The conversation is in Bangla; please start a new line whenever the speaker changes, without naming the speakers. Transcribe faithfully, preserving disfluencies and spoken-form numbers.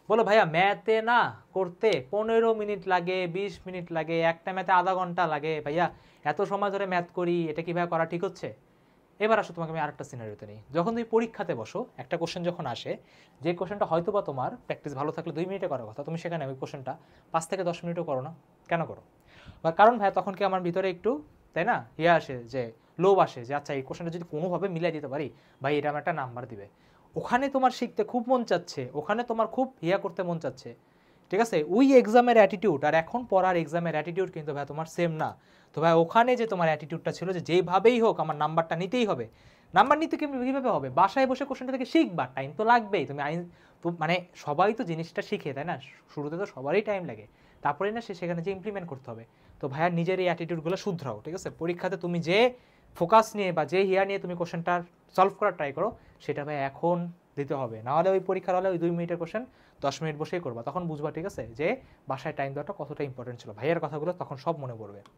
বলো ভাইয়া ম্যাথে না করতে পনেরো মিনিট লাগে, বিশ মিনিট লাগে, একটা ম্যাথে আধা ঘন্টা লাগে, ভাইয়া এত সময় ধরে ম্যাথ করি, এটা কি ভাইয়া করা ঠিক হচ্ছে? এবার আসো তোমাকে আমি আরেকটা সিনারিওতে নিই। যখন তুমি পরীক্ষাতে বসো, একটা কোশ্চেন যখন আসে, যে কোশ্চেনটা হয়তো বা তোমার প্র্যাকটিস ভালো থাকলে দুই মিনিটে করার কথা, তুমি সেখানে ওই কোশ্চেনটা পাঁচ থেকে দশ মিনিটও করো না, কেন করো? বা কারণ ভাইয়া তখন কি আমার ভিতরে একটু, তাই না, ইয়ে আসে যে লোভ আসে যে আচ্ছা এই কোশ্চেনটা যদি কোনোভাবে মিলাই দিতে পারি, ভাই এটা আমার একটা নাম্বার দিবে। ওখানে তোমার শিখতে খুব মন চাচ্ছে, ওখানে তোমার খুব ইয়া করতে মন চাচ্ছে, ঠিক আছে? ওই এক্সামের অ্যাটিটিউড আর এখন পড়ার এক্সামের অ্যাটিটিউড কিন্তু ভাই তোমার সেম না। তো ভাই ওখানে যে তোমার অ্যাটিটিউডটা ছিল যে যেভাবেই হোক আমার নাম্বারটা নিতেই হবে, নাম্বার নিতে কীভাবে হবে? বাসায় বসে কোশ্চেনটা থেকে শিখবা, টাইম তো লাগবেই। তুমি আইন তো মানে সবাই তো জিনিসটা শিখে, তাই না? শুরুতে তো সবারই টাইম লাগে, তারপরে না সে সেখানে যে ইমপ্লিমেন্ট করতে হবে। তো ভাইয়ার নিজের এই অ্যাটিটিউডগুলো শুধরাও, ঠিক আছে? পরীক্ষাতে তুমি যে ফোকাস নিয়ে বা যে হিয়ার নিয়ে তুমি কোশ্চেনটা সলভ করার ট্রাই করো, সেটা ভাই এখন দিতে হবে। নাহলে ওই পরীক্ষার হলে ওই দুই মিনিটের কোশ্চেন দশ মিনিট বসেই করবা, তখন বুঝবা, ঠিক আছে, যে বাসায় টাইম দেওয়াটা কতটা ইম্পর্টেন্ট ছিল। ভাইয়ের কথাগুলো তখন সব মনে পড়বে।